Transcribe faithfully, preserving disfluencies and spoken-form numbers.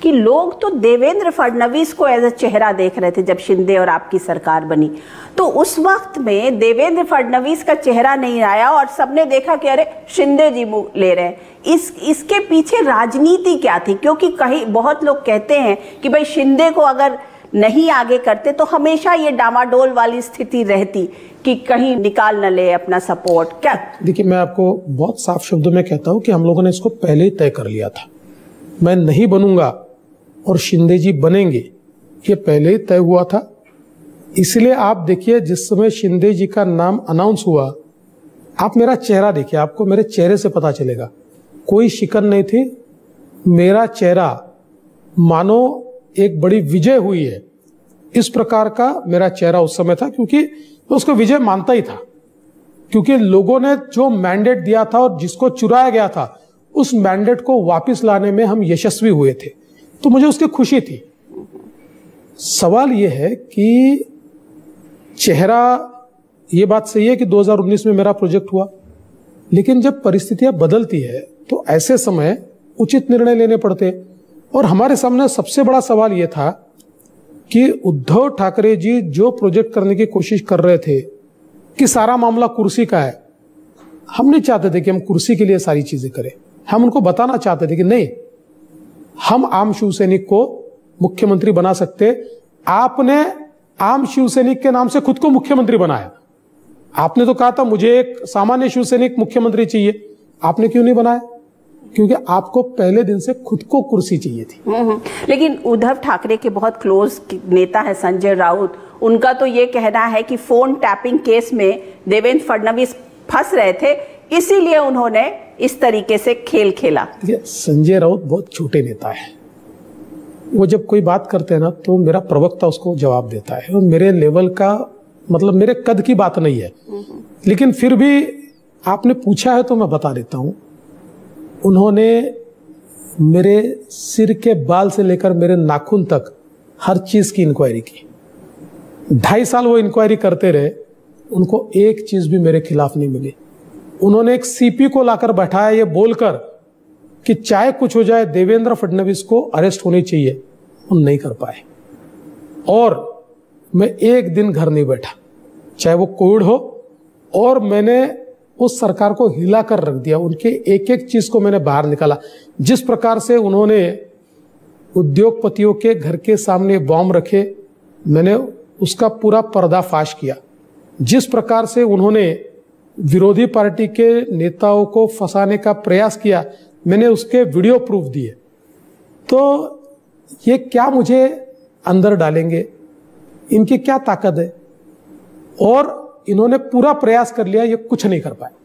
कि लोग तो देवेंद्र फडणवीस को एज अ चेहरा देख रहे थे जब शिंदे और आपकी सरकार बनी, तो उस वक्त में देवेंद्र फडणवीस का चेहरा नहीं आया और सबने देखा कि अरे शिंदे जी मुंह ले रहे हैं। इस इसके पीछे राजनीति क्या थी? क्योंकि कहीं बहुत लोग कहते हैं कि भाई शिंदे को अगर नहीं आगे करते तो हमेशा ये डामाडोल वाली स्थिति रहती कि कहीं निकाल न ले अपना सपोर्ट। क्या? देखिए, मैं आपको बहुत साफ शब्दों में कहता हूं कि हम लोगों ने इसको पहले ही तय कर लिया था। मैं नहीं बनूंगा और शिंदे जी बनेंगे, ये पहले ही तय हुआ था। इसलिए आप देखिए, जिस समय शिंदे जी का नाम अनाउंस हुआ, आप मेरा चेहरा देखिए, आपको मेरे चेहरे से पता चलेगा, कोई शिकन नहीं थी। मेरा चेहरा मानो एक बड़ी विजय हुई है, इस प्रकार का मेरा चेहरा उस समय था, क्योंकि मैं उसको विजय मानता ही था। क्योंकि लोगों ने जो मैंडेट दिया था और जिसको चुराया गया था, उस मैंडेट को वापस लाने में हम यशस्वी हुए थे, तो मुझे उसकी खुशी थी। सवाल यह है कि चेहरा, ये बात सही है कि दो हज़ार उन्नीस में मेरा प्रोजेक्ट हुआ, लेकिन जब परिस्थितियां बदलती है तो ऐसे समय उचित निर्णय लेने पड़ते। और हमारे सामने सबसे बड़ा सवाल यह था कि उद्धव ठाकरे जी जो प्रोजेक्ट करने की कोशिश कर रहे थे कि सारा मामला कुर्सी का है, हम नहीं चाहते थे कि हम कुर्सी के लिए सारी चीजें करें। हम उनको बताना चाहते थे कि नहीं, हम आम शिव सैनिक को मुख्यमंत्री बना सकते। आपने आम शिव सैनिक के नाम से खुद को मुख्यमंत्री बनाया। आपने तो कहा था मुझे एक सामान्य शिव सैनिक मुख्यमंत्री चाहिए, आपने क्यों नहीं बनाया? क्योंकि आपको पहले दिन से खुद को कुर्सी चाहिए थी। लेकिन उद्धव ठाकरे के बहुत क्लोज नेता है संजय राउत, उनका तो ये कहना है कि फोन टैपिंग केस में देवेंद्र फडणवीस फंस रहे थे, इसीलिए उन्होंने इस तरीके से खेल खेला। संजय राउत बहुत छोटे नेता है, वो जब कोई बात करते हैं ना तो मेरा प्रवक्ता उसको जवाब देता है। वो मेरे लेवल का, मतलब मेरे कद की बात नहीं है, लेकिन फिर भी आपने पूछा है तो मैं बता देता हूं। उन्होंने मेरे सिर के बाल से लेकर मेरे नाखून तक हर चीज की इंक्वायरी की। ढाई साल वो इंक्वायरी करते रहे, उनको एक चीज भी मेरे खिलाफ नहीं मिली। उन्होंने एक सीपी को लाकर बैठाया ये बोलकर कि चाहे कुछ हो जाए देवेंद्र फडणवीस को अरेस्ट होनी चाहिए, वो नहीं कर पाए। और मैं एक दिन घर नहीं बैठा, चाहे वो कोविड हो, और मैंने उस सरकार को हिला कर रख दिया। उनके एक एक चीज को मैंने बाहर निकाला। जिस प्रकार से उन्होंने उद्योगपतियों के घर के सामने बॉम्ब रखे, मैंने उसका पूरा पर्दाफाश किया। जिस प्रकार से उन्होंने विरोधी पार्टी के नेताओं को फंसाने का प्रयास किया, मैंने उसके वीडियो प्रूफ दिए। तो ये क्या मुझे अंदर डालेंगे, इनकी क्या ताकत है? और इन्होंने पूरा प्रयास कर लिया, ये कुछ नहीं कर पाए।